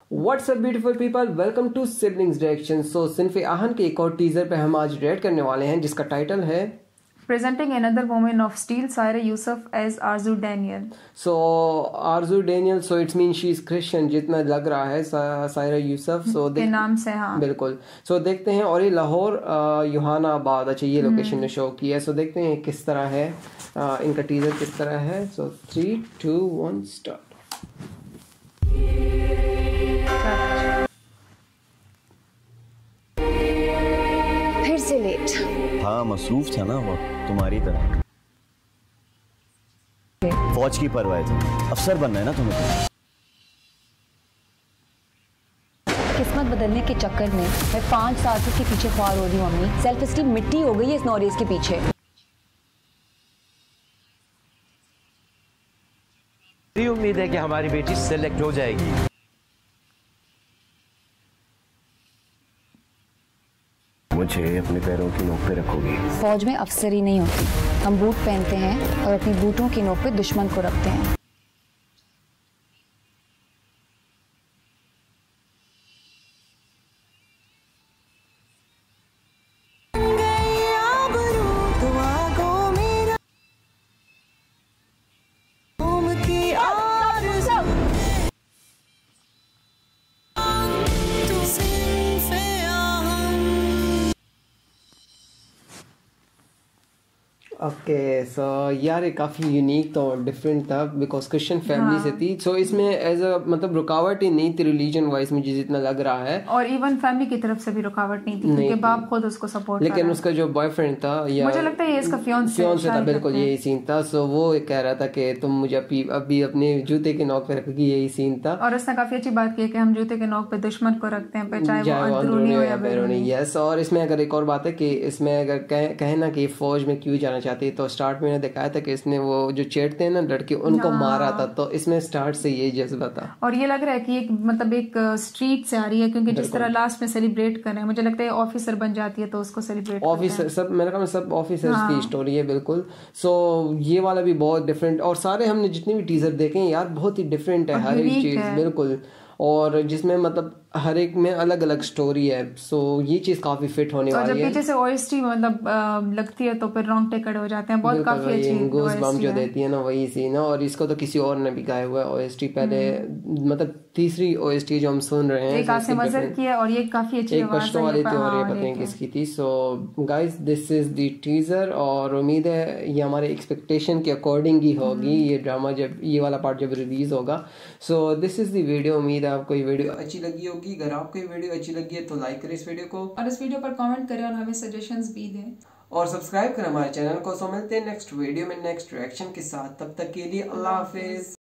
What's up beautiful people, welcome to siblings reaction. So सिनफे आहन के एक और टीजर पे हम आज रिएक्ट करने वाले हैं जिसका टाइटल है Presenting Another Woman of Steel, Saira Yusuf as Arzu Daniel. So Arzu Daniel, so it's mean she is Christian जितना लग रहा है सायरा यूसुफ। सो के नाम से, हाँ बिल्कुल। सो देखते हैं। और ये लाहौर युहानाबाद, अच्छा ये लोकेशन ने शो की है। सो देखते हैं किस तरह है इनका टीजर किस तरह है। So 3, 2, 1 start. फिर से लेट। हाँ मसरूफ था ना वो, तुम्हारी तरह। फौज की परवाह थी, अफसर बनना है ना तुम्हें। किस्मत बदलने के चक्कर में मैं 5 साल से इसके पीछे ख्वार हो रही हूँ अम्मी। सेल्फ एस्टीम मिट्टी हो गई है इस नौरेज के पीछे। उम्मीद है कि हमारी बेटी सेलेक्ट हो जाएगी। मुझे अपने पैरों की नोक पे रखोगी। फौज में अफसर ही नहीं होती, हम बूट पहनते हैं और अपनी बूटों की नोक पे दुश्मन को रखते हैं। ओके सो यार ये काफ़ी यूनिक था और डिफरेंट था बिकॉज क्रिश्चियन फैमिली से थी। सो इसमें एज अ मतलब रुकावट ही नहीं थी रिलीजन वाइज मुझे जितना लग रहा है, और इवन फैमिली की तरफ से भी रुकावट नहीं थी क्योंकि बाप खुद उसको सपोर्ट कर रहा है। लेकिन उसका जो बॉयफ्रेंड था या मुझे लगता है ये इसका फियांसे था, बिल्कुल यही सीन था। सो वो कह रहा था कि तुम मुझे अभी अपने जूते के नोक पे रखोगी, यही सीन था। और उसने काफी अच्छी बात की कि हम जूते के नोक पे दुश्मन को रखते हैं, चाहे वो अंदरूनी हो या बैरूनी। यस। और इसमें अगर एक और बात है कि इसमें अगर कहे ना कि फौज में क्यों जाना चाहती है, तो स्टार्ट में दिखाया था कि इसने वो जो छेड़ते हैं ना लड़के उनको मारा था, तो इसमें स्टार्ट से यही जज्बा था। और ये लग रहा है कि एक मतलब एक स्ट्रीट से आ रही है क्योंकि जिस तरह लास्ट में सेलिब्रेट कर रहे हैं, मुझे लगता है ऑफिसर बन जाती है तो उसको सेलिब्रेट ऑफिसर सब मेरे ख्याल में सब ऑफिसर्स की स्टोरी है बिल्कुल। सो ये वाला भी बहुत डिफरेंट, और सारे हमने जितने भी टीजर देखे हैं यार बहुत ही डिफरेंट है हर एक चीज बिल्कुल, और जिसमें मतलब हर एक में अलग अलग स्टोरी है। सो ये चीज काफी फिट होने वाली है। जब पीछे से ओएसटी मतलब लगती है तो फिर रोंगटे खड़े हो जाते हैं, बहुत काफी अच्छी गूस बम्प जो देती है ना वही सीन है। और इसको तो किसी और ने भी गाया हुआ है ओएसटी पहले, मतलब तीसरी ओएसटी जो हम सुन रहे हैं, एक आसिम अजहर की है और ये काफी अच्छी आवाज है, पश्तो वाली थी और ये पता नहीं किसकी थी। So guys this is the teaser, और उम्मीद है ये हमारे एक्सपेक्टेशन के अकॉर्डिंग ही होगी ये ड्रामा जब ये वाला पार्ट जब रिलीज होगा। So this is the video. उम्मीद है आपको ये वीडियो अच्छी लगी होगी। अगर आपको ये वीडियो अच्छी लगी है तो लाइक करें इस वीडियो को, और इस वीडियो पर कमेंट करें और हमें सजेशंस भी दें, और सब्सक्राइब करें हमारे चैनल को। सो मिलते हैं नेक्स्ट वीडियो में नेक्स्ट रिएक्शन के साथ, तब तक के लिए अल्लाह हाफिज।